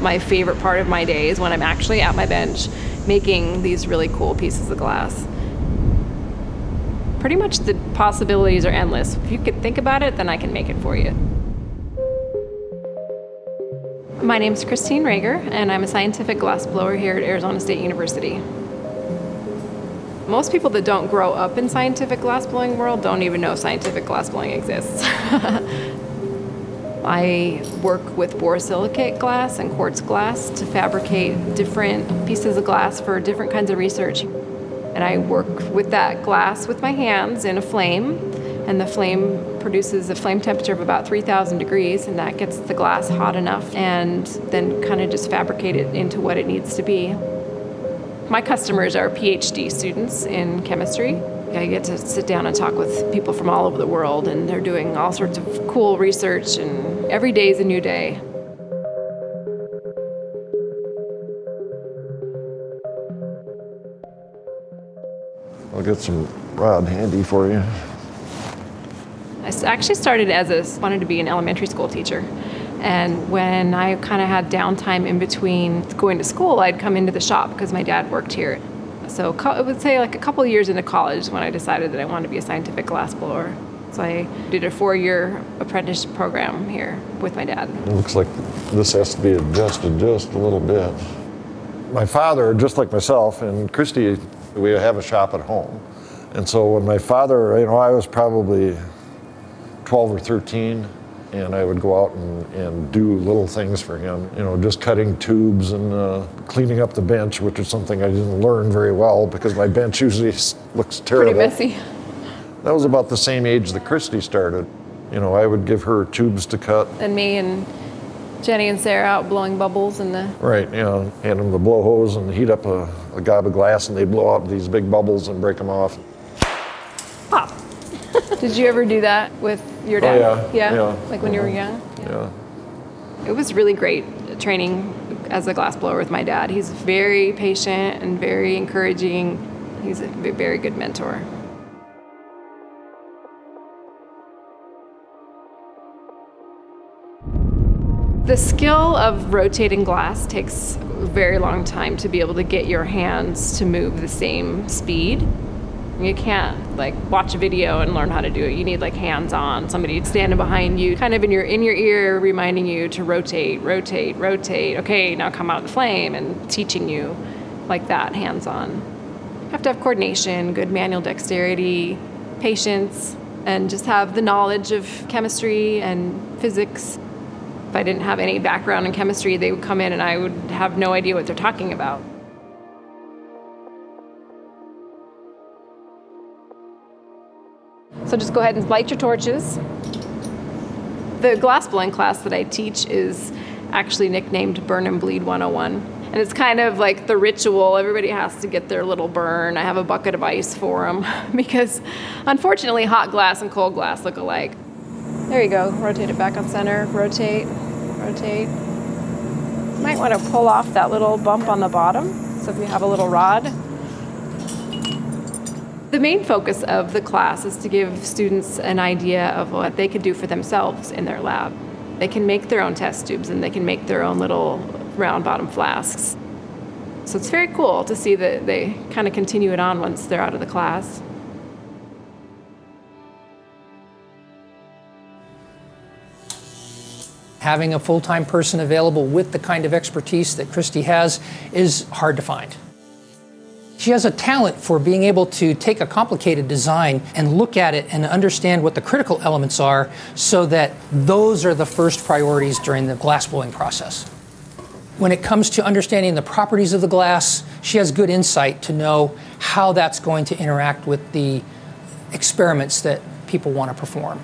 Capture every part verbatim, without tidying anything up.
My favorite part of my day is when I'm actually at my bench making these really cool pieces of glass. Pretty much the possibilities are endless. If you could think about it, then I can make it for you. My name's Christine Rager, and I'm a scientific glassblower here at Arizona State University. Most people that don't grow up in scientific glassblowing world don't even know scientific glassblowing exists. I work with borosilicate glass and quartz glass to fabricate different pieces of glass for different kinds of research. And I work with that glass with my hands in a flame, and the flame produces a flame temperature of about three thousand degrees, and that gets the glass hot enough, and then kind of just fabricate it into what it needs to be. My customers are PhD students in chemistry. I get to sit down and talk with people from all over the world, and they're doing all sorts of cool research, and every day is a new day. I'll get some rod handy for you. I actually started as a, wanted to be an elementary school teacher. And when I kind of had downtime in between going to school, I'd come into the shop because my dad worked here. So I would say like a couple of years into college when I decided that I wanted to be a scientific glassblower. So I did a four-year apprenticeship program here with my dad. It looks like this has to be adjusted just a little bit. My father, just like myself, and Christy, we have a shop at home. And so when my father, you know, I was probably twelve or thirteen, and I would go out and, and do little things for him, you know, just cutting tubes and uh, cleaning up the bench, which is something I didn't learn very well because my bench usually looks terrible. Pretty messy. That was about the same age that Christy started. You know, I would give her tubes to cut. And me and Jenny and Sarah out blowing bubbles in the... Right, you know, hand them the blow hose and heat up a, a gob of glass, and they blow out these big bubbles and break them off. Pop. Did you ever do that with your dad? Oh, yeah. Yeah? Yeah. Like when you were young? Yeah. It was really great training as a glassblower with my dad. He's very patient and very encouraging. He's a very good mentor. The skill of rotating glass takes a very long time to be able to get your hands to move the same speed. You can't like watch a video and learn how to do it. You need like hands-on, somebody standing behind you, kind of in your in your ear, reminding you to rotate, rotate, rotate. Okay, now come out the flame, and teaching you like that, hands-on. You have to have coordination, good manual dexterity, patience, and just have the knowledge of chemistry and physics. If I didn't have any background in chemistry, they would come in and I would have no idea what they're talking about. So just go ahead and light your torches. The glassblowing class that I teach is actually nicknamed Burn and Bleed one oh one. And it's kind of like the ritual. Everybody has to get their little burn. I have a bucket of ice for them because unfortunately hot glass and cold glass look alike. There you go, rotate it back on center, rotate, rotate. You might want to pull off that little bump on the bottom, so if you have a little rod. The main focus of the class is to give students an idea of what they could do for themselves in their lab. They can make their own test tubes and they can make their own little round bottom flasks. So it's very cool to see that they kind of continue it on once they're out of the class. Having a full-time person available with the kind of expertise that Christy has is hard to find. She has a talent for being able to take a complicated design and look at it and understand what the critical elements are so that those are the first priorities during the glassblowing process. When it comes to understanding the properties of the glass, she has good insight to know how that's going to interact with the experiments that people want to perform.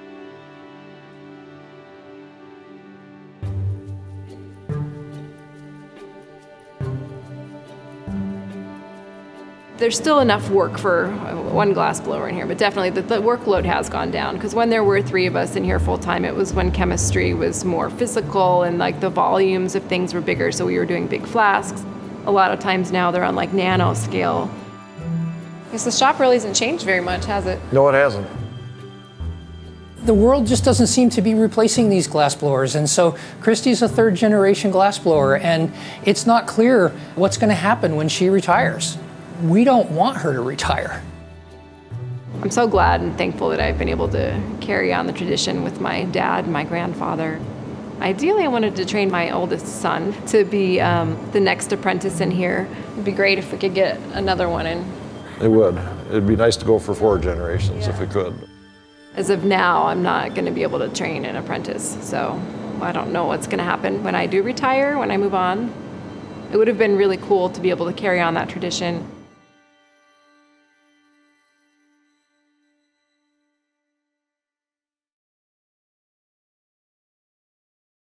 There's still enough work for one glassblower in here, but definitely the, the workload has gone down, because when there were three of us in here full time, it was when chemistry was more physical and like the volumes of things were bigger, so we were doing big flasks. A lot of times now they're on like nano scale. I guess the shop really hasn't changed very much, has it? No, it hasn't. The world just doesn't seem to be replacing these glass blowers, and so Christy's a third generation glass blower, and it's not clear what's going to happen when she retires. We don't want her to retire. I'm so glad and thankful that I've been able to carry on the tradition with my dad and my grandfather. Ideally, I wanted to train my oldest son to be um, the next apprentice in here. It'd be great if we could get another one in. It would. It'd be nice to go for four generations Yeah. if we could. As of now, I'm not going to be able to train an apprentice, so I don't know what's going to happen when I do retire, when I move on. It would have been really cool to be able to carry on that tradition.